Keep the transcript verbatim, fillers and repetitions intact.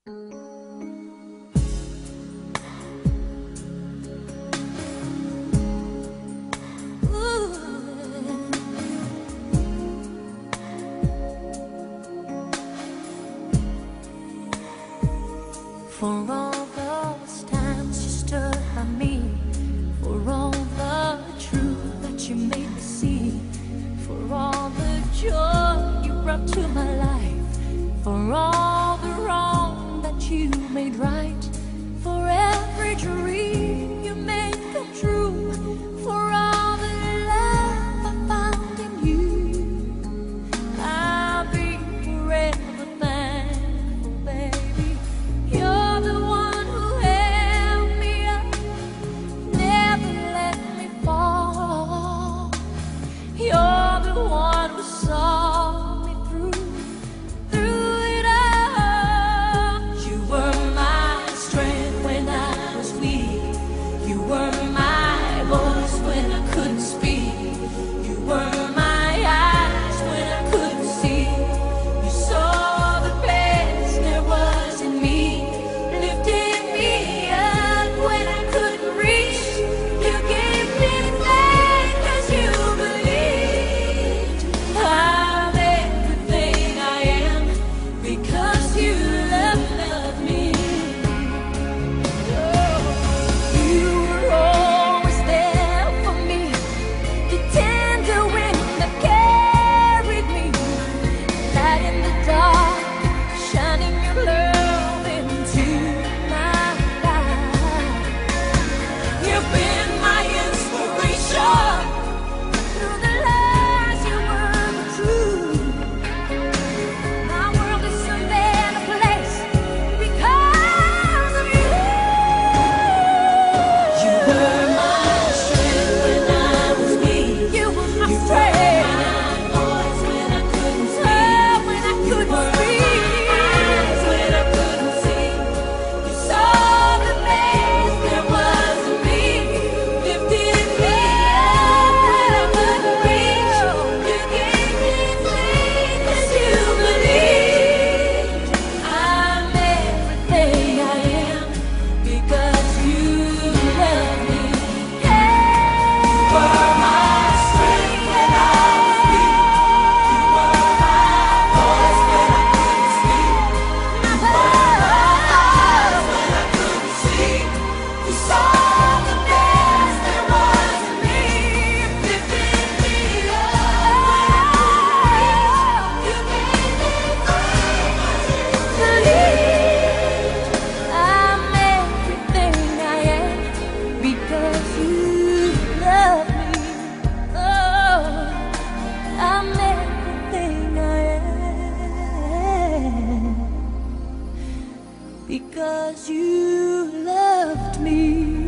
For all those times you stood by me, for all the truth that you made me see, for all the joy you brought to my life, for all the wrong that you made right, for every dream you made come true, for all the love I found in you, I'll be forever thankful, baby. You're the one who held me up, never let me fall. You're the one who saw me through, through it all. You were my strength when I was weak. You were my voice when I couldn't speak. You were my eyes when I couldn't see. You saw the best there was in me, lifted me up when I couldn't reach. You gave me faith 'cause you believed I'm everything I am because you love, love me. You were always there for me, the tender wind that carried me, light in the dark, shining your love into my life. You've been my inspiration, through the lies you were the truth. My world is a better place because of you. You were my strength when I was weak. You were my strength. My voice when I couldn't speak. When I couldn't speak. Eyes when I couldn't see. You saw the best there was in me, lifted me up when I couldn't reach. You gave me faith 'cause you believed I'm everything I am because you love me. You were my strength when I was weak. You were my voice when I couldn't speak. You were my eyes when I couldn't see. You saw the best there was in me, lifted me up when I couldn't reach. You gave me faith 'cause you believed I'm everything I am because you love me. Oh, I'm everything I am because you loved me.